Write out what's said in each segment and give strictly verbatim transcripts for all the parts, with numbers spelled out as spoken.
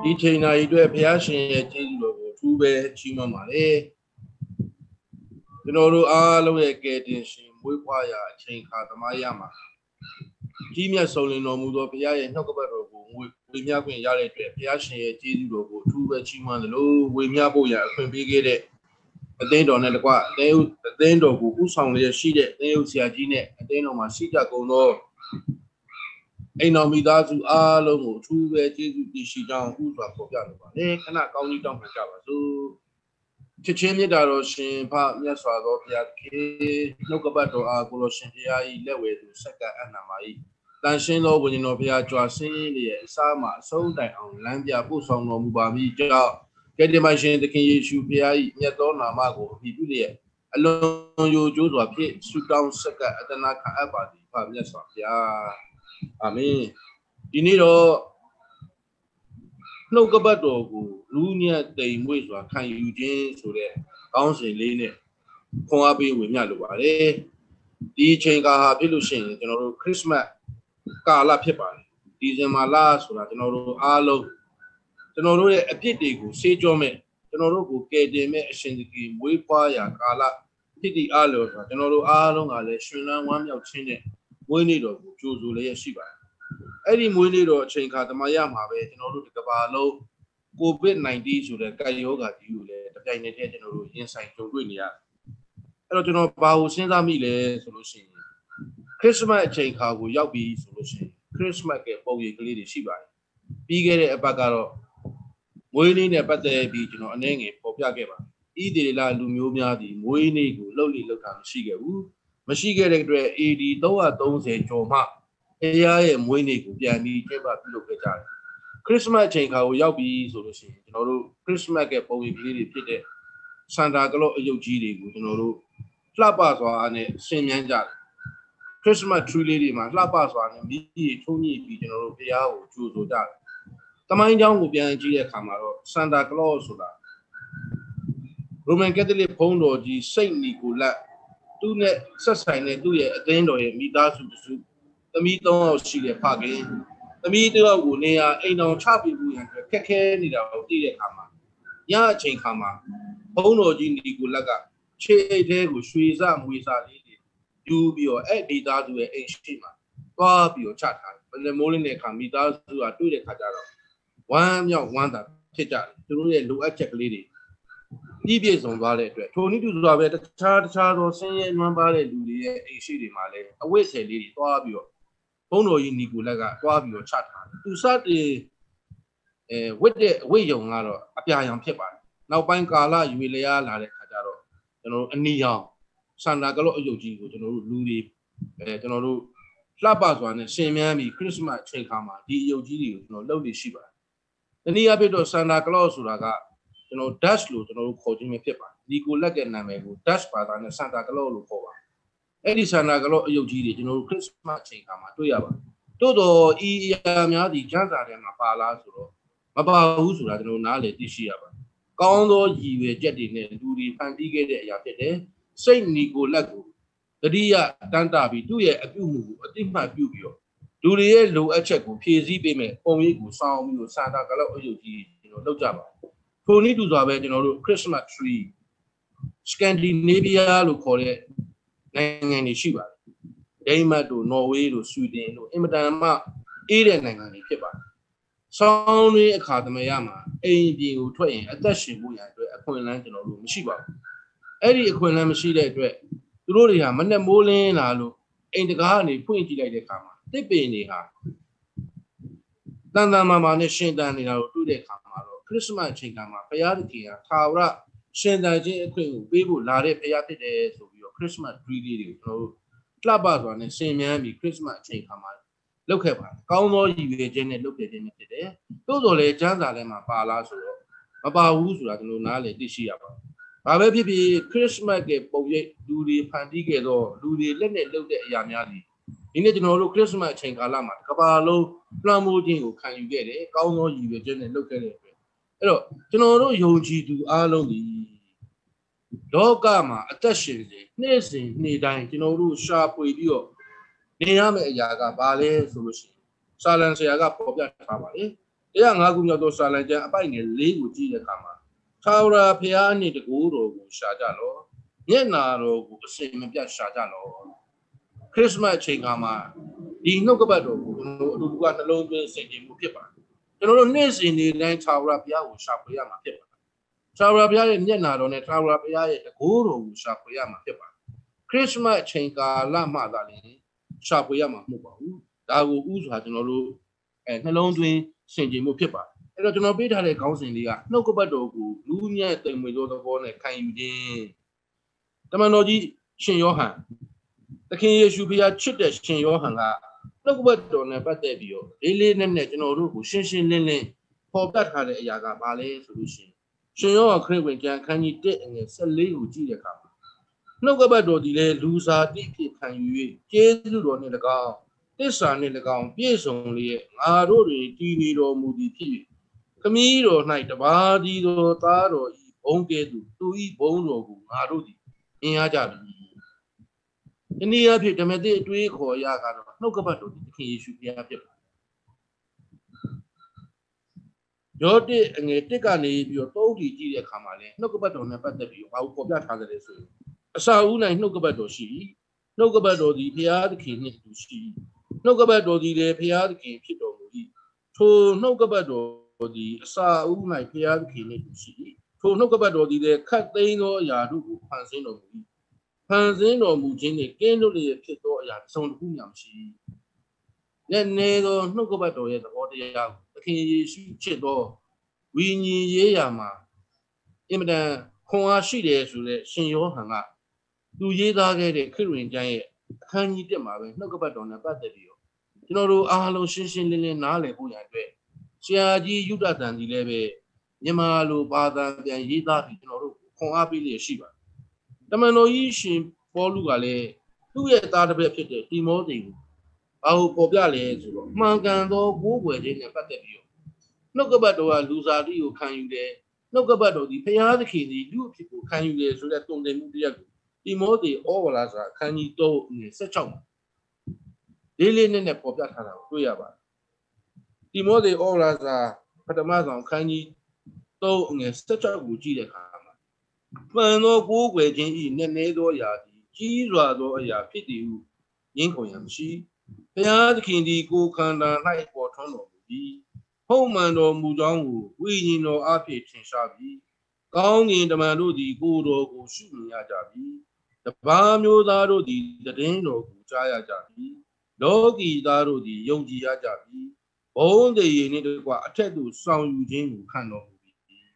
ဒီချိန်နာရီအတွက်ဘုရားရှင်ရဲ့ကျေးဇူးတော်ကိုအထူးပဲချီးမွမ်းပါလေကျွန်တော်တို့အားလုံးရဲ့ကယ်တင်ရှင်မွေးဖွားရာအချိန်ခါသမိုင်းရမှာကြီးမြတ်ဆုံးလင်းတော်မူသောဘုရားရဲ့နှုတ်ကပတ်တော်ကိုဝေမျှခွင့်ရတဲ့အတွက်ဘုရားရှင်ရဲ့ကျေးဇူးတော်ကိုအထူးပဲချီးမွမ်းသလိုဝေမျှဖို့ရအခွင့်ပေးခဲ့တဲ့အသင်းတော်နဲ့တကွအသင်းအသင်းတော်ကိုဥဆောင်လျက်ရှိတဲ့အသင်းဥဆရာကြီးနဲ့အသင်းတော်မှာရှိကြကုန်သောအိမ်တော်မိသားစုအားလုံးကိုအထူးပဲကျေးဇူးတင်ရှိကြောင်းဥစွာဖော်ပြလိုပါတယ်ခဏကောင်းကြီးတောင်းခံကြပါစို့ချစ်ချင်းမြတ်တော်ရှင်ဖမြတ်စွာသောဘုရားခင်နှုတ်ကပတ်တော်အားကိုလိုရှင်ဘုရား၏လက်ဝဲသူစက္ကအနန္မာ၏တန်ရှင်းသောဝိညာဉ်တော်ဘုရားကြွားဆင်းလျက်အစားမှအဆုံးတိုင်အောင်လမ်းပြပို့ဆောင်တော်မူပါမည်ကြောင့်ကယ်တင်ပါရှင်သခင်ယေရှုဘုရား၏မြတ်သောနာမကိုအမိပြုလျက်အလွန်ယိုကျိုးစွာဖြင့်ဆုတောင်းစက္ကအတနာခံအပ်ပါသည်ဖမြတ်စွာဘုရားအာမင်ဒီနေ့တော့နှုတ်ကပတ်တော်ကိုလူညံ့တိမ်မွေ့စွာခံယူခြင်းဆိုတဲ့ကောင်းစဉ်လေးနဲ့ခွန်အားပေးဝင်မြလိုပါတယ်ဒီအချိန်ကာဟာဖြစ်လို့ရှိရင်ကျွန်တော်တို့ခရစ်စမတ်ကာလဖြစ်ပါတယ်ဒီဇင်ဘာလဆိုတာကျွန်တော်တို့အားလုံးကျွန်တော်တို့ရဲ့အပြစ်တွေကိုဆေးကြောမဲ့ကျွန်တော်တို့ကိုကယ်တင်မဲ့အရှင်သခင်မွေးဖွားရာကာလဖြစ်ဒီအားလို့ဆိုတာကျွန်တော်တို့အားလုံးကလည်းရှင်လန်းဝမ်းမြောက်ခြင်းနဲ့မွေးနေ့တော်ကိုကြိုဆိုလျက်ရှိပါတယ်အဲ့ဒီမွေးနေ့တော်အချိန်ခါတမရမှာပဲကျွန်တော်တို့ဒီကမ္ဘာလုံးကိုဗစ် nineteen ဆိုတဲ့ကပ်ရောဂါကြီးကိုလည်းတပြိုင်နက်တည်းကျွန်တော်တို့ရင်ဆိုင်ကြုံတွေ့နေရတယ်အဲ့တော့ကျွန်တော်ဘာကိုစဉ်းစားမိလဲဆိုလို့ရှိရင်ခရစ်စမတ်အချိန်ခါကိုရောက်ပြီဆိုလို့ရှိရင်ခရစ်စမတ်ရဲ့ပုံရိပ်ကလေးတွေရှိပါတယ်ပြီးခဲ့တဲ့အပတ်ကတော့မွေးနေ့နဲ့ပတ်သက်ပြီးကျွန်တော်အနည်းငယ်ပေါ်ပြခဲ့ပါတယ်ဣသေလလူမျိုးများဒီမွေးနေ့ကိုလှုပ်လေလှုပ်တာမရှိခဲ့ဘူးမရှိခဲ့တဲ့အတွက် A D three thirtyကျော်မှဘုရားရဲ့မွေးနေ့ကိုပြန်ပြီးကျင်းပပြုလုပ်ခဲ့ကြတယ်ခရစ်စမတ်အချိန်ခါကိုရောက်ပြီဆိုလို့ရှိရင်ကျွန်တော်တို့ခရစ်စမတ်ရဲ့ပုံရိပ်ကလေးတွေဖြစ်တဲ့ဆန်တာကလော့အယုတ်ကြီးတွေကိုကျွန်တော်တို့လှပစွာနဲ့ဆင်မြန်းကြတယ်ခရစ်စမတ် tree လေးတွေမှာလှပစွာနဲ့မိကြီးထုံးကြီးပြီးကျွန်တော်တို့ဘုရားကိုကြိုဆိုကြတယ်တမိုင်းကြောင်းကိုပြန်ကြည့်တဲ့အခါမှာတော့ဆန်တာကလော့ဆိုတာရိုမန်ကက်သလစ်ဘုန်းတော်ကြီးစိတ်နီကိုလတ်သူနဲ့ဆက်ဆိုင်တဲ့သူ့ရဲ့အသင်းတော်ရဲ့မိသားစုတစုသမီးသုံးယောက်ရှိတဲ့ဖခင်သမီးတစ်ယောက်ကိုနေရာအိမ်တော်ချပြဖို့ရန်ခက်ခဲနေတာကိုသိတဲ့အခါမှာညအချိန်ခါမှာဘုန်းတော်ကြီးနီကိုလတ်ကခြေအိတ်ထဲကိုရွှေစမွေစာလေးတွေယူပြီးတော့အဲ့မိသားစုရဲ့အိမ်ရှိမှာသွားပြီးတော့ချထားတယ်ဘယ်လိုမိုးလေးနဲ့ခါမိသားစုကတွေ့တဲ့ခါကျတော့ဝမ်းမြောက်ဝမ်းသာဖြစ်ကြတယ်သူတို့ရဲ့လိုအပ်ချက်ကလေးတွေပြည့်ပြည့်စုံသွားတဲ့အတွက်ထိုနည်းတူစွာပဲတခြားတခြားသောဆင်းရဲနွမ်းပါးတဲ့လူတွေရဲ့အိမ်ရှိတွေမှာလည်းအဝိဆယ်လေးတွေသွားပြီးတော့ဘုန်းတော်ကြီးနီကိုလက်ကသွားပြီးတော့ချထားတယ်သူစတဲ့အဲဝတ်တဲ့အဝိယုံကတော့အပြာရောင်ဖြစ်ပါတယ်နောက်ပိုင်းကာလရွေလျားလာတဲ့ခါကျတော့ကျွန်တော်တို့အနီရောင်ဆန္ဒကလော့အယုတ်ကြီးကိုကျွန်တော်တို့လူတွေအဲကျွန်တော်တို့လှပစွာနဲ့ရှင်မြန်းပြီးခရစ်စမတ်အချိန်ခါမှာဒီအယုတ်ကြီးတွေကိုကျွန်တော်လုပ်နေရှိပါတယ်တနည်းအားဖြင့်တော့ဆန္ဒကလော့ဆိုတာကကျွန်တော် Dutch လို့ကျွန်တော်တို့ခေါ်ခြင်းပဲဖြစ်ပါတယ်ဒီကိုလက်ကနာမည်ကို Dutch ဘာသာနဲ့ဆန္ဒကလော့လို့ခေါ်ပါတယ်အဲ့ဒီဆန္ဒကလော့အယုတ်ကြီးတွေကျွန်တော်တို့ခရစ်စမတ်အချိန်ခါမှာတွေ့ရပါတယ်တိုးတော့ဤအရာများဒီကျမ်းစာထဲမှာပါလားဆိုတော့မပါဘူးဆိုတာကျွန်တော်နားလည်သိရှိရပါတယ်ကောင်းသောရည်ရွယ်ချက်တွေနဲ့လူတွေဖန်တီးခဲ့တဲ့အရာဖြစ်တယ်စိတ်နီကိုလက်ကိုတတိယတန်းတာပြီးသူ့ရဲ့အပြုမှုကိုအတိမှတ်ပြုပြီးတော့လူတွေရဲ့လိုအပ်ချက်ကိုဖြည့်ဆည်းပေးမယ်ပုံရိပ်ကိုစောင်းပြီးတော့ဆန္ဒကလော့အယုတ်ကြီးကျွန်တော်လောက်ကြပါထိုနည်းတူစွာပဲကျွန်တော်တို့ Christmas tree Scandinavia လို့ခေါ်တဲ့နိုင်ငံတွေရှိပါတယ်ဒိန်းမတ်တို့နော်ဝေးတို့ဆွီဒင်တို့အင်မတန်မှအေးတဲ့နိုင်ငံတွေဖြစ်ပါတယ်ဆောင်းတွင်းအခါသမယမှာအိမ်ပြင်ကိုထွက်ရင်အသက်ရှင်ဖို့ရန်အတွက်အခွင့်အလမ်းကျွန်တော်တို့မရှိပါဘူးအဲ့ဒီအခွင့်အလမ်းမရှိတဲ့အတွက်သူတို့တွေဟာမနဲ့မိုးလင်းလာလို့အိမ်တကားကနေဖွင့်ကြည့်လိုက်တဲ့အခါမှာတစ်ပင်တွေဟာတန်တန်မာမာနဲ့ရှင်တန်နေတာကိုတွေ့တဲ့အခါမှာတော့ခရစ်စမတ်အချိန်ကမှာဘုရားသခင်ဟာသာဝရရှင်တန်ခြင်းအခွင့်ကိုပေးဖို့လာတဲ့ဘုရားဖြစ်တယ်ဆိုပြီးတော့ခရစ်စမတ် tree လေးတွေကိုကျွန်တော်တို့လှပစွာနဲ့ဆင်မြန်းပြီးခရစ်စမတ်အချိန်ခါမှာလုပ်ခဲ့ပါတယ်ကောင်းသောရည်ရွယ်ချက်နဲ့လုပ်ခဲ့ခြင်းနဲ့ဖြစ်တယ်တိုးတော်လည်းကျမ်းစာထဲမှာပါလားဆိုတော့မပါဘူးဆိုတာကျွန်တော်နားလည်သိရှိရပါတယ်ဘာပဲဖြစ်ဖြစ်ခရစ်စမတ်ရဲ့ပုံရိပ်လူတွေဖန်တီးခဲ့သောလူတွေလက်နဲ့လုပ်တဲ့အရာများသည်ဒီနေ့ကျွန်တော်တို့ခရစ်စမတ်အချိန်ကာလမှာကမ္ဘာလုံးလွှမ်းမိုးခြင်းကိုခံယူခဲ့တယ်ကောင်းသောရည်ရွယ်ချက်နဲ့လုပ်ခဲ့တဲ့အတွက်အဲ့တော့ကျွန်တော်တို့ယုံကြည်သူအားလုံးဒီလောကမှာအသက်ရှင်နေနေ့စဉ်နေ့တိုင်းကျွန်တော်တို့ရှာဖွေပြီးတော့နေရမယ့်အရာကဘာလဲဆိုလို့ရှိရင်စာလံဆရာကပေါ်ပြထားပါလေတရားငါးခုမြောက်သောစာလံကျမ်းအပိုက်ငယ်လေးကိုကြည့်တဲ့အခါမှာထာဝရဘုရားနှင့်တကူတော်ကိုရှာကြလော့မျက်နာတော်ကိုအစဉ်မပြတ်ရှာကြလော့ခရစ်မတ်အချိန်ခါမှာဒီနှုတ်ကပတ်တော်ကိုကျွန်တော်တို့အတူတူကနှလုံးသွင်းဆင်ခြင်မှုဖြစ်ပါတယ်ကျွန်တော်တို့နေ့စဉ်နေ့တိုင်းထာဝရဘုရားကိုရှာဖွေရမှာဖြစ်ပါတယ်ထာဝရဘုရားရဲ့မျက်နာတော်နဲ့ထာဝရဘုရားရဲ့တကူတော်ကိုရှာဖွေရမှာဖြစ်ပါတယ်ခရစ်မတ်အချိန်ကာလမှသာလျှင်ရှာဖွေရမှာမဟုတ်ပါဘူးဒါကိုဥစွာကျွန်တော်တို့အဲနှလုံးသွင်းဆင်ခြင်မှုဖြစ်ပါတယ်အဲ့တော့ကျွန်တော်ပေးထားတဲ့ခေါင်းစဉ်လေးကနှုတ်ကပတ်တော်ကိုလူမြတ်တိမ်မွေသောသဘောနဲ့ခံယူခြင်းတမန်တော်ကြီးရှင်ယောဟန်သခင်ယေရှုဖခင်ချစ်တဲ့ရှင်ယောဟန်ကနှုတ်ကပတ်တော်နဲ့ပတ်သက်ပြီးတော့လေးလေးနက်နက်ကျွန်တော်တို့ကိုရှင်းရှင်းလင်းလင်းဖော်ပြထားတဲ့အရာကဘာလဲဆိုလို့ရှိရင်ရှင်ယောဟန်ခရစ်ဝင်ကျမ်းခန်းကြီးတစ်အငယ်၁၄ကိုကြည့်တဲ့အခါမှာနှုတ်ကပတ်တော်ဒီလေလူစားတိဖြစ်ခံယူ၍ကျေးဇူးတော်နဲ့၎င်းတစ္ဆာနဲ့၎င်းပြည့်စုံလျက်ငါတို့တွင်တည်နေတော်မူသည်ဖြစ်ခမည်းတော်၌တပါးဒီတော်သားတော်ဤဘုံကဲ့သို့သူဤဘုံတော်ကိုငါတို့သည်အင်အားကြပြီ။ဒီနည်းအားဖြင့်ဓမ္မသစ်အတွေးခေါ်ရကတော့နှုတ်ကပတ်တော်ဒီသခင်ယေရှုဘုရားဖြစ်ပါတယ်။ယောတိအငယ်တစ်ကနေပြီးတော့သုံးတီကြည့်တဲ့အခါမှာလည်းနှုတ်ကပတ်တော်နဲ့ပတ်သက်ပြီးတော့ဘာကိုပေါ်ပြထားကြလဲဆိုရင်အစာဦး၌နှုတ်ကပတ်တော်ရှိနှုတ်ကပတ်တော်ဒီဘုရားသခင်နှင့်တူရှိနှုတ်ကပတ်တော်ဒီလည်းဘုရားသခင်ဖြစ်တော်မူ၏ထိုနှုတ်ကပတ်တော်ဒီအစာဦး၌ဘုရားသခင်နှင့်တူရှိထိုနှုတ်ကပတ်တော်ဒီလည်းခတ်သိမ်းသောအရာတို့ကိုဖန်ဆင်းတော်မူ၏ဖန်ဆင်းတော်မူခြင်းနှင့်ကင်းလွတ်လျက်ဖြစ်သောအရာတစ်စုံတစ်ခုမျှမရှိ။လက်နေသောနှုတ်ကပတ်တော်ရဲ့သဘောတရားကိုသခင်ယေရှုချစ်သောဝိညာဉ်ရေးရာမှာအင်မတန်ခွန်အားရှိတယ်ဆိုတဲ့ရှင်ယောဟန်ကသူရေးသားခဲ့တဲ့ခရစ်ဝင်ကျမ်းရဲ့အခန်းကြီးတစ်မှာပဲနှုတ်ကပတ်တော်နဲ့ပတ်သက်ပြီးတော့ကျွန်တော်တို့အားလုံးရှင်းရှင်းလင်းလင်းနားလည်ဖို့ရန်အတွက်ဆရာကြီးယုဒတန်ဒီလည်းပဲမြန်မာလိုဘာသာပြန်ရေးသားပြီးကျွန်တော်တို့ခွန်အားပေးလျက်ရှိပါတယ်။တမန်တော်ကြီးရှင်ပေါလုကလည်းသူ့ရဲ့သားတစ်ပည့်ဖြစ်တဲ့တိမောသေကိုဘာလို့ပေါ်ပြလဲဆိုတော့မှန်ကန်သောကိုးကွယ်ခြင်းနဲ့ပတ်သက်ပြီးတော့နှုတ်ကပတ်တော်ကလူစားတိကိုခံယူတယ်နှုတ်ကပတ်တော်ဒီဘုရားသခင်ဒီလူအဖြစ်ကိုခံယူတယ်ဆိုတဲ့တုံ့တင်မှုတရားကိုတိမောသေဩဝါဒစာအခန်းကြီး၃အငယ်၁၆မှာလေးလေးနက်နက်ပေါ်ပြထားတာကိုတွေ့ရပါတယ်တိမောသေဩဝါဒစာပထမဆုံးအခန်းကြီး၃အငယ်၁၆ကိုကြည့်တဲ့အခါမှာပန်သောကိုးကွယ်ခြင်းဤနည်းနည်းသောအရာသည်ကြီးစွာသောအရာဖြစ်သည်ဟုငင်းခုန်ရမရှိဘုရားသခင်ဒီကိုခန္ဓာ၌ပေါ်ထွန်းတော်မူပြီးဟုတ်မှန်တော်မူကြောင်းကိုဝိညာဉ်တော်အဖြစ်ထင်ရှားပြီးကောင်းကင်တမန်တို့သည်ကိုယ်တော်ကိုရှုမြင်ရကြပြီးတပါးမျိုးသားတို့သည်တည်င်းတော်ကိုကြားရကြပြီးလောကီသားတို့သည်ယုံကြည်ရကြပြီးဘုန်းတည်ရည်နှင့်တကွအထက်သို့ဆောင်ယူခြင်းကိုခံတော်မူပြီး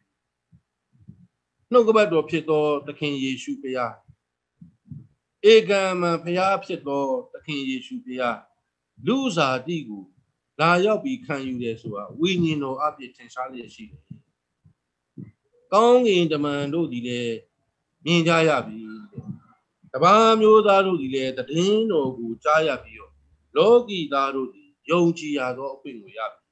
နှုတ်ကပတ်တော်ဖြစ်သောသခင်ယေရှုဘုရားဧကံမဘုရားဖြစ်သောသခင်ယေရှုဘုရားလူစားတိကိုလာရောက်ပြီးခံယူတယ်ဆိုတာဝိညာဉ်တော်အဖြစ်ထင်ရှားလျက်ရှိတယ်။ကောင်းကင်တမန်တို့ဒီလည်းမြင်ကြရပြီ။တပါးမျိုးသားတို့ဒီလည်းတည်င်းတော်ကိုကြားရပြီးတော့လောကီသားတို့ဒီယုံကြည်ရသောအခွင့်ကိုရပြီ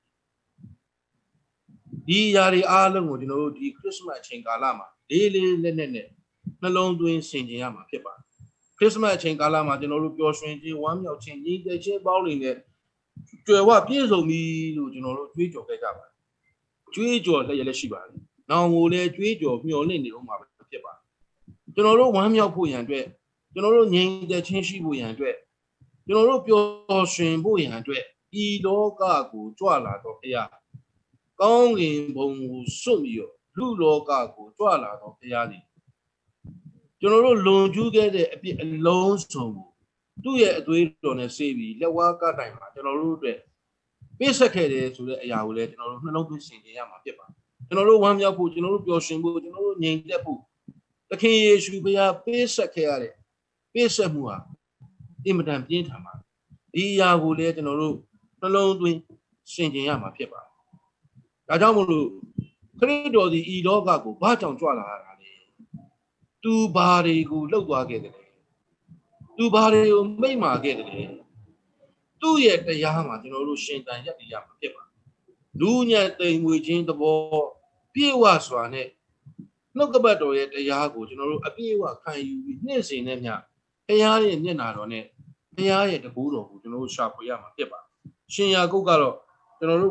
။ဒီຢာတွေအားလုံးကိုကျွန်တော်တို့ဒီခရစ်မတ်အချိန်ကာလမှာလေးလေးနက်နက်နဲ့နှလုံးသွင်းဆင်ခြင်ရမှာဖြစ်ပါတယ်။ခရစ်မတ်အချိန်ကာလမှာကျွန်တော်တို့ပျော်ရွှင်ခြင်းဝမ်းမြောက်ခြင်းညီတဲ့ခြင်းပေါင်းနေတဲ့ကြွယ်ဝပြည့်စုံပြီလို့ကျွန်တော်တို့ကြွေးကြော်ခဲ့ကြပါတယ်။ကြွေးကြော်လည်းရလည်းရှိပါတယ်။နောင်ကိုလည်းကြွေးကြော်မျှော်လင့်နေတော့မှာဖြစ်ပါတယ်။ကျွန်တော်တို့ဝမ်းမြောက်ဖို့ရန်အတွက်ကျွန်တော်တို့ငြိမ်သက်ခြင်းရှိဖို့ရန်အတွက်ကျွန်တော်တို့ပျော်ရွှင်ဖို့ရန်အတွက်ဤလောကကိုကြွလာတော့ဘုရားကောင်းကင်ဘုံကိုစွန့်ပြီးတော့လူလောကကိုကြွလာတော့ဘုရားသည်ကျွန်တော်တို့လွန်ကျူးခဲ့တဲ့အပြစ်အလုံးစုံကိုသူ့ရဲ့အသွေးတော်နဲ့ဆေးပြီးလက်ဝါးကတိုင်မှာကျွန်တော်တို့အတွက်ပေးဆက်ခဲ့တယ်ဆိုတဲ့အရာကိုလည်းကျွန်တော်တို့နှလုံးသွင်းဆင်ခြင်ရမှာဖြစ်ပါတယ်ကျွန်တော်တို့ဝမ်းမြောက်ဖို့ကျွန်တော်တို့ပျော်ရွှင်ဖို့ကျွန်တော်တို့ငြိမ်သက်ဖို့သခင်ယေရှုဘုရားပေးဆက်ခဲ့ရတဲ့ပေးဆက်မှုဟာအင်မတန်ပြင်းထန်ပါဒီအရာကိုလည်းကျွန်တော်တို့နှလုံးသွင်းဆင်ခြင်ရမှာဖြစ်ပါတယ်ဒါကြောင့်မို့လို့ခရစ်တော်ဒီဤလောကကိုဘာကြောင့်ကြွလာတာလဲသူဘာတွေကိုလှုပ်သွားခဲ့တယ်သူဘာတွေကိုမိမ့်မာခဲ့တယ်သူ့ရဲ့တရားမှာကျွန်တော်တို့ရှင်တန်ရပ်တည်ရမှာဖြစ်ပါလူညံ့တိမ်မွေခြင်းသဘောပြေဝစွာနဲ့နှုတ်ကပတ်တော်ရဲ့တရားကိုကျွန်တော်တို့အပြေဝခံယူပြီးနှင့်စင်နဲ့မျှဘုရားရဲ့မျက်နာတော်နဲ့ဘုရားရဲ့တကူတော်ကိုကျွန်တော်တို့ရှာဖွေရမှာဖြစ်ပါရှင်ယာကုတ်ကတော့ကျွန်တော်တို့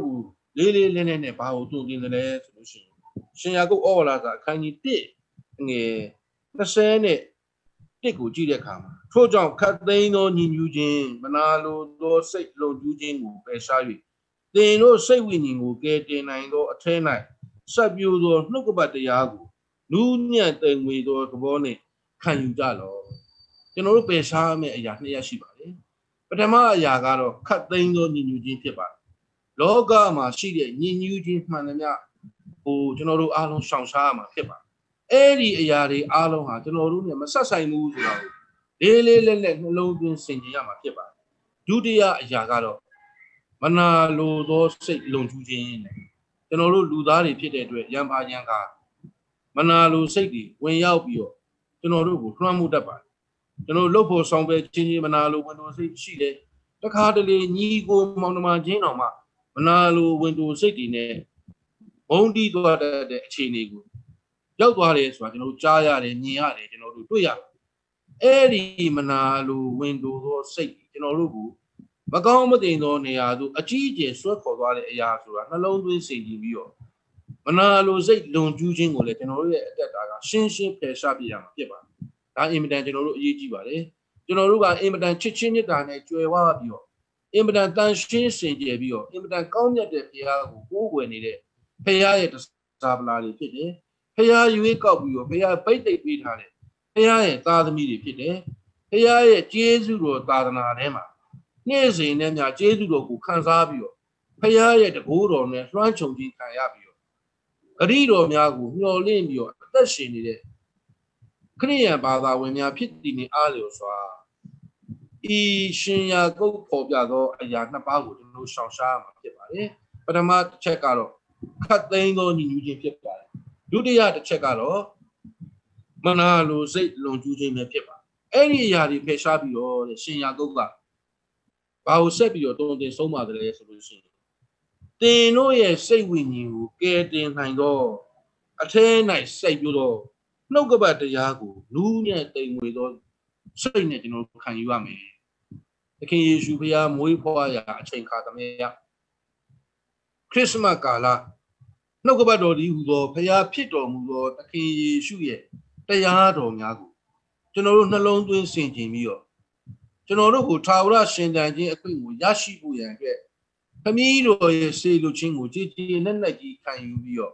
လေးလေးလေးနဲ့ဘာကိုတုံ့တင်တယ်လဲဆိုလို့ရှိရင်ရှင်ယာကုပ်ဩဝါဒစာအခန်းကြီးတစ်ငယ်နှစ်နဲ့တစ်ကိုကြည့်တဲ့အခါမှာထို့ကြောင့်ခတ်သိမ်းသောညီညူးခြင်းမနာလိုသောစိတ်လုံကျူးခြင်းကိုပယ်ရှား၍သင်တို့စိတ်ဝိညာဉ်ကိုကယ်တင်နိုင်သောအထက်၌ဆက်ပြိုသောနှုတ်ကပတ်တရားကိုနူးညံ့သိမ်မွေသောသဘောနှင့်ခံယူကြလော့ကျွန်တော်တို့ပယ်ရှားမယ့်အရာနှစ်ရပ်ရှိပါတယ်ပထမအရာကတော့ခတ်သိမ်းသောညီညူးခြင်းဖြစ်ပါတယ်လောကမှာရှိတဲ့ညီညူးခြင်းမှန်သမျှဟိုကျွန်တော်တို့အားလုံးရှောင်ရှားရမှာဖြစ်ပါတယ်အဲ့ဒီအရာတွေအားလုံးဟာကျွန်တော်တို့နဲ့မဆက်ဆိုင်ဘူးဆိုတာကိုလေးလေးလက်လက်နှလုံးသွင်းဆင်ခြင်ရမှာဖြစ်ပါတယ်ဒုတိယအရာကတော့မနာလိုသောစိတ်လုံခြူးခြင်းနဲ့ကျွန်တော်တို့လူသားတွေဖြစ်တဲ့အတွက်ရံပါရံကမနာလိုစိတ်တွေဝင်ရောက်ပြီးတော့ကျွန်တော်တို့ကိုလွှမ်းမိုးတတ်ပါတယ်ကျွန်တော်လှုပ်ဖို့ဆောင်ပဲချင်းချင်းမနာလိုဝင်တော်စိတ်ရှိတယ်တခါတလေညီကိုမောင်နှမချင်းတော်မှမနာလိုဝင်တော်စိတ်တွေနဲ့ဘုံတီးသွားတဲ့အခြေအနေကိုရောက်သွားတယ်ဆိုတာကျွန်တော်တို့ကြားရတယ်မြင်ရတယ်ကျွန်တော်တို့တွေ့ရတယ်အဲ့ဒီမနာလိုဝင်တော်သောစိတ်ကျွန်တော်တို့ကိုမကောင်းမသိသောနေရာသို့အကြီးအကျယ်ဆွဲခေါ်သွားတဲ့အရာဆိုတာနှလုံးသွင်းစိတ်ကြည့်ပြီးတော့မနာလိုစိတ်လုံကျူးခြင်းကိုလည်းကျွန်တော်တို့ရဲ့အသက်တာကရှင်းရှင်းဖယ်ရှားပြရမှာဖြစ်ပါတယ်ဒါအင်မတန်ကျွန်တော်တို့အရေးကြီးပါတယ်ကျွန်တော်တို့ကအင်မတန်ချစ်ချင်းမြတ်တာနဲ့ကြွယ်ဝပြီးတော့အင်မတန်တန်ရှင်းစင်ကြယ်ပြီးတော့အင်မတန်ကောင်းမြတ်တဲ့ဘုရားကိုကိုးကွယ်နေတဲ့ဘုရားရဲ့တရားပလာတွေဖြစ်တယ်ဘုရားရွေးကောက်ပြီးတော့ဘုရားပိတ်သိပ်ပေးထားတဲ့ဘုရားရဲ့သားသမီးတွေဖြစ်တယ်ဘုရားရဲ့ကျေးဇူးတော်သာသနာထဲမှာနေ့စဉ်နဲ့များကျေးဇူးတော်ကိုခံစားပြီးတော့ဘုရားရဲ့တကိုးတော်နဲ့လွှမ်းခြုံခြင်းခံရပြီးတော့ဂရိတော်များကိုမျှော်လင့်ပြီးတော့အသက်ရှင်နေတဲ့ခရိယန်ဘာသာဝင်များဖြစ်တည်နေအားလျော်စွာဤရှင်ယာကုပ်ပေါ်ပြသောအရာနှစ်ပါးကိုကျွန်တော်ရှောင်ရှားမှာဖြစ်ပါတယ်ပထမတစ်ချက်ကတော့ခတ်သိမ်းသောညီညွတ်ခြင်းဖြစ်ပါတယ်ဒုတိယတစ်ချက်ကတော့မနာလိုစိတ်လုံကျူးခြင်းပဲဖြစ်ပါတယ်အဲ့ဒီအရာတွေဖယ်ရှားပြီးတော့ရှင်ယာကုပ်ကဘာကိုဆက်ပြီးတော့တုံ့တင်ဆုံးပါတယ်လဲဆိုလို့ရှိရင်သင်တို့ရဲ့စိတ်ဝိညာဉ်ကိုကယ်တင်နိုင်သောအထဲ၌စိတ်ပြသောနှုတ်ကပတ်တရားကိုနူးညံ့သိမ်မွေသောစိတ်နဲ့ကျွန်တော်ခံယူရမယ်သခင်ယေရှုဖခင်မွေးဖွားရာအချိန်ခါသမယခရစ်စမတ်ကာလနှုတ်ကပတ်တော်ဒီဟူသောဖခင်ဖြစ်တော်မူသောသခင်ယေရှုရဲ့တရားတော်များကိုကျွန်တော်တို့နှလုံးသွင်းဆင်ခြင်ပြီးတော့ကျွန်တော်တို့ကိုထာဝရရှင်သန်ခြင်းအခွင့်ကိုရရှိဖို့ရန်အတွက်ခမည်းတော်ရဲ့စေလိုခြင်းကိုကြည်ကြည်နက်နက်ကြီးခံယူပြီးတော့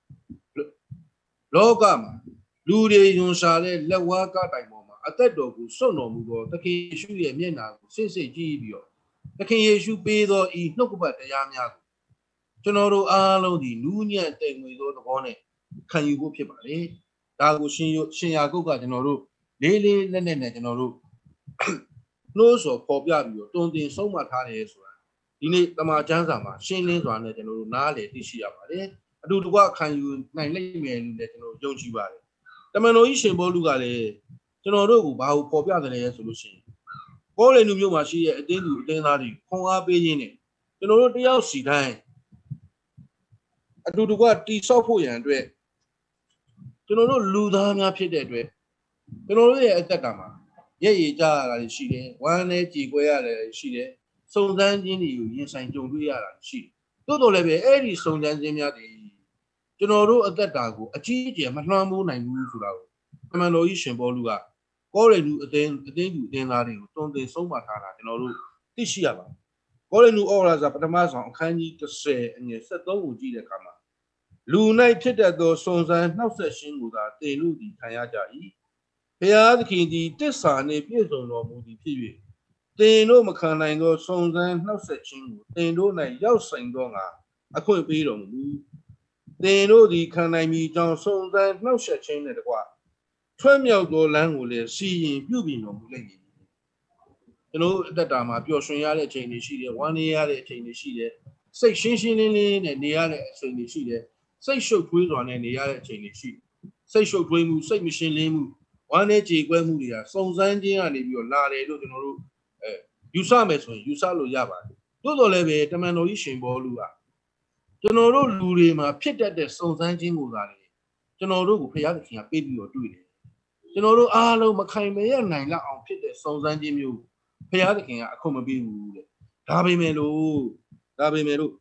လောကမှာလူတွေယွန်ရှာတဲ့လက်ဝါးကတိုင်ပေါ်မှာအသက်တော်ကိုစွန့်တော်မူသောသခင်ယေရှုရဲ့မျက်နှာကိုစစ်စစ်ကြည့်ပြီးတော့သခင်ယေရှုပေးသောဤနှုတ်ကပတ်တရားများကိုကျွန်တော်တို့အားလုံးဒီနူးညံ့တိမ်မွေသောသဘောနဲ့ခံယူဖို့ဖြစ်ပါလေဒါကိုရှင်ရှင်ယာကုပ်ကကျွန်တော်တို့လေးလေးနက်နက်နဲ့ကျွန်တော်တို့နှိုးဆော်ပေါ်ပြပြီးတော့တုံတင်ဆုံးမထားတယ်ဆိုတာဒီနေ့တမန်ကျမ်းစာမှာရှင်းလင်းစွာနဲ့ကျွန်တော်တို့နားလည်သိရှိရပါတယ်အတူတကွခံယူနိုင်လိမ့်မယ်လို့လည်းကျွန်တော်ယုံကြည်ပါတယ်တမန်တော်ကြီးရှင်ဘောလူကလည်းကျွန်တော်တို့ကိုဘာကိုပေါ်ပြတယ်လဲဆိုလို့ရှိရင်ကောလိပ်လူမျိုးမှာရှိတဲ့အတင်းသူအတင်းသားတွေခွန်အားပေးခြင်းနဲ့ကျွန်တော်တို့တယောက်စီတိုင်းအတူတကွတိဆောက်ဖို့ရန်အတွက်ကျွန်တော်တို့လူသားများဖြစ်တဲ့အတွက်ကျွန်တော်တို့ရဲ့အသက်တာမှာရဲ့ရည်ကြရတာရှိတယ်ဝမ်းနဲ့ကြည်ကွဲရတယ်ရှိတယ်စုံစမ်းခြင်းတွေကိုရင်ဆိုင်ကြုံတွေ့ရတာရှိတယ်တိုးတော်လည်းပဲအဲ့ဒီစုံစမ်းခြင်းများတွေကျွန်တော်တို့အသက်တာကိုအကြီးအကျယ်မလွှမ်းမိုးနိုင်ဘူးဆိုတာကိုတမန်တော်ကြီးရှင်ဘောလူကကောရိန္သုအသင်းအသင်းသူအသင်းသားတွေကိုတုံ့တင်ဆုံးမထားတာကျွန်တော်တို့သိရှိရပါတယ်ကောရိန္သုဩဝါဒစာပထမဆုံးအခန်းကြီးတစ်ဆယ်အငယ်၁၃ကိုကြည့်တဲ့အခါမှာလူ၌ဖြစ်တတ်သောစုံစမ်းနှောက်ဆက်ခြင်းကိုသာသင်တို့သည်ခံရကြ၏ဘုရားသခင်သည်တစ္ဆာနှင့်ပြည့်စုံတော်မူသည်ဖြစ်၍သင်တို့မခံနိုင်သောစုံစမ်းနှောက်ဆက်ခြင်းကိုသင်တို့၌ရောက်ဆိုင်သောငါအခွင့်ပေးတော်မူသင်တို့သည်ခံနိုင်မည်ကြောင့်စုံစမ်းနှောက်ဆက်ခြင်းနဲ့တကွထွတ်မြောက်သောလမ်းကိုလည်းစီရင်ပြုပြင်တော်မူလိမ့်မည်ကျွန်တော်အသက်တာမှာပျော်ရွှင်ရတဲ့အချိန်တွေရှိတယ်ဝမ်းနည်းရတဲ့အချိန်တွေရှိတယ်စိတ်ရှင်းရှင်းလင်းလင်းနဲ့နေရတဲ့အချိန်တွေရှိတယ်စိတ်ရှုပ်ထွေးစွာနဲ့နေရတဲ့အချိန်တွေရှိစိတ်ရှုပ်ထွေးမှုစိတ်မရှင်းလင်းမှုဝမ်းနည်းကြေကွဲမှုတွေကစုံစမ်းခြင်းကနေပြီးတော့လာတယ်လို့ကျွန်တော်တို့အဲယူဆမယ်ဆိုရင်ယူဆလို့ရပါတယ်သို့တော်လည်းပဲတမန်တော်ကြီးရှင်ဘောလူကကျွန်တော်တို့လူတွေမှာဖြစ်တတ်တဲ့စုံစမ်းခြင်းကိုသာလေကျွန်တော်တို့ကိုဘုရားသခင်ကပေးပြီးတော့တွေ့တယ်ကျွန်တော်တို့အားလုံးမခိုင်မရနိုင်လောက်အောင်ဖြစ်တဲ့စုံစမ်းခြင်းမျိုးဘုရားသခင်ကအခွင့်မပေးဘူးတဲ့ဒါပေမဲ့လို့ဒါပေမဲ့လို့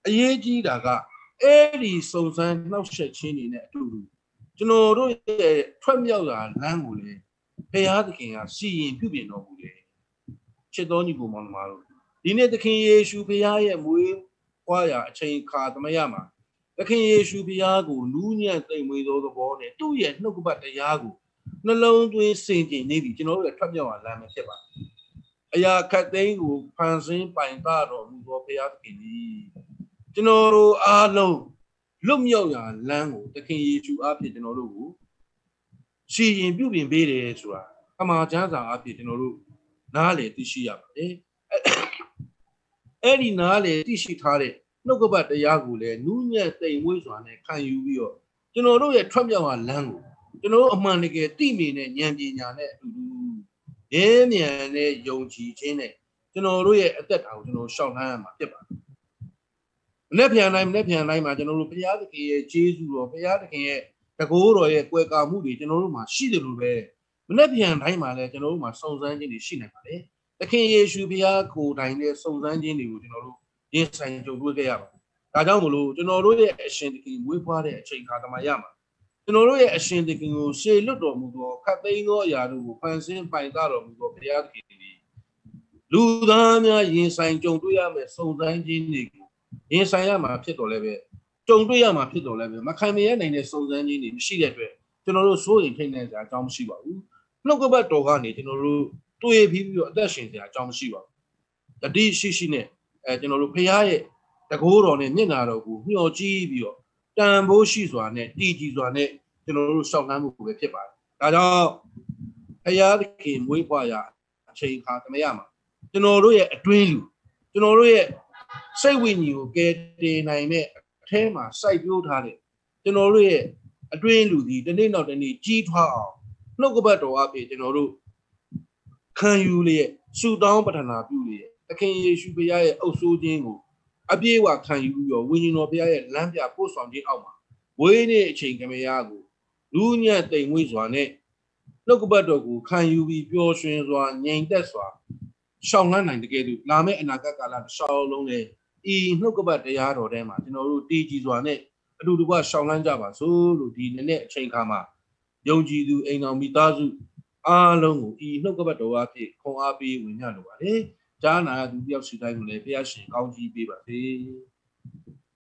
အရေးကြီးတာကအဲ့ဒီစုံစမ်းနှောက်ယှက်ခြင်းတွေနဲ့အတူတူကျွန်တော်တို့ရဲ့ထွက်မြောက်ရာလမ်းကိုလေဘုရားသခင်ကစီရင်ပြုပြင်တော်မူတယ်ချစ်တော်ညီကိုမောင်နှမတို့ဒီနေ့သခင်ယေရှုဘုရားရဲ့မွေးဖွားရာအချိန်ခါသမယမှာသခင်ယေရှုဘုရားကိုနူးညံ့သိမ်မွေ့သောသဘောနဲ့သူ့ရဲ့နှုတ်ကပတ်တရားကိုနှလုံးသွင်းစင်ကြင်နေပြီကျွန်တော်တို့လည်းထွက်မြောက်ရာလမ်းပဲဖြစ်ပါအရာခတ်သိမ်းကိုဖန်ဆင်းပိုင်တာတော်မူသောဘုရားသခင်သည်ကျွန်တော်တို့အားလုံးလွတ်မြောက်ရာလမ်းကိုသခင်ယေရှုအားဖြင့်ကျွန်တော်တို့ကိုစီရင်ပြုပြင်ပေးတယ်ဆိုတာအမှားချမ်းစာအားဖြင့်ကျွန်တော်တို့နားလည်သိရှိရပါတယ်အဲ့ဒီနားလည်သိရှိထားတဲ့နှုတ်ကပတ်တရားကိုလည်းနူးညံ့သိမ်မွေ့စွာနဲ့ခံယူပြီးတော့ကျွန်တော်တို့ရဲ့ထွက်မြောက်ရာလမ်းကိုကျွန်တော်တို့အမှန်တကယ်သိမြင်တဲ့ဉာဏ်ပညာနဲ့အတူတူရင်းဉာဏ်နဲ့ယုံကြည်ခြင်းနဲ့ကျွန်တော်တို့ရဲ့အသက်တာကိုကျွန်တော်ရှောက်လှမ်းရမှာဖြစ်ပါတယ်မနေ့ပြန်တိုင်းမနေ့ပြန်တိုင်းမှာကျွန်တော်တို့ဘုရားသခင်ရဲ့ကျေးဇူးတော်ဘုရားသခင်ရဲ့တကိုးတော်ရဲ့ကွယ်ကာမှုတွေကျွန်တော်တို့မှာရှိတယ်လို့ပဲမနေ့ပြန်တိုင်းမှာလည်းကျွန်တော်တို့မှာစုံစမ်းခြင်းတွေရှိနေပါတယ်သခင်ယေရှုဘုရားကိုယ်တိုင်နဲ့စုံစမ်းခြင်းတွေကိုကျွန်တော်တို့ရင်ဆိုင်ကြုံတွေ့ခဲ့ရပါတယ်ဒါကြောင့်မလို့ကျွန်တော်တို့ရဲ့အရှင်သခင်မွေးဖွားတဲ့အချိန်ခါတမရမှာကျွန်တော်တို့ရဲ့အရှင်သခင်ကိုရှေလွတ်တော်မူသောခတ်သိမ်းသောအရာတို့ကိုဖန်ဆင်းပိုင်သားတော်မူသောဘုရားသခင်သည်လူသားများရင်ဆိုင်ကြုံတွေ့ရမယ့်စုံစမ်းခြင်းတွေကိုရင်ဆိုင်ရမှာဖြစ်တော်လဲပဲကြုံတွေ့ရမှာဖြစ်တော်လဲပဲမခံမရနိုင်တဲ့စုံစမ်းခြင်းတွေမရှိတဲ့အတွက်ကျွန်တော်တို့စိုးရိမ်ထိတ်လန့်စရာအကြောင်းမရှိပါဘူးနှုတ်ကပတ်တော်ကနေကျွန်တော်တို့တွေ့ပြီးပြီးတော့အသက်ရှင်စရာအကြောင်းမရှိပါဘူးတတိရှိရှိနဲ့အဲကျွန်တော်တို့ဘုရားရဲ့တကိုးတော်နဲ့မျက်နာတော်ကိုမျှော်ကြည့်ပြီးတော့တန်ဖိုးရှိစွာနဲ့တည်ကြည်စွာနဲ့ကျွန်တော်တို့ရှောက်နှမ်းမှုပဲဖြစ်ပါတယ်ဒါကြောင့်ဘုရားသခင်မွေးဖွားရာအချိန်ခါသမယမှာကျွန်တော်တို့ရဲ့အတွင်းလူကျွန်တော်တို့ရဲ့စိတ်ဝိညာဉ်ကိုကယ်တင်နိုင်တဲ့အထဲမှာစိုက်ပျိုးထားတဲ့ကျွန်တော်တို့ရဲ့အတွင်းလူဒီတနေ့နောက်တနေ့ကြီးထွားအောင်နှုတ်ကပတ်တော်အဖြစ်ကျွန်တော်တို့ခံယူလျက်ဆုတောင်းပတနာပြုလျက်သခင်ယေရှုဘုရားရဲ့အုပ်စိုးခြင်းကိုအပြည့်အဝခံယူပြီးတော့ဝိညာဉ်တော်ဘုရားရဲ့လမ်းပြပို့ဆောင်ခြင်းအောက်မှာဝိနည်းအချိန်ကမရကိုလူညံ့တိမ်မွေ့စွာနဲ့နှုတ်ကပတ်တော်ကိုခံယူပြီးပျော်ရွှင်စွာငြိမ်သက်စွာရှောင်လန်းနိုင်တကယ်လို့လာမယ့်အနာဂတ်ကာလတစ်လျှောက်လုံးနဲ့ဤနှုတ်ကပတ်တရားတော်ထဲမှာကျွန်တော်တို့တည်ကြည်စွာနဲ့အတူတကွရှောင်လန်းကြပါစို့လို့ဒီနေ့နဲ့အချိန်ခါမှာယုံကြည်သူအိမ်တော်မိသားစုအားလုံးကိုဤနှုတ်ကပတ်တော်အဖြစ်ခွန်အားပေးဝင်ရလိုပါတယ်။ကြားနာသူတယောက်စီတိုင်းကိုလည်းဘုရားရှင်ကောင်းချီးပေးပါစေ။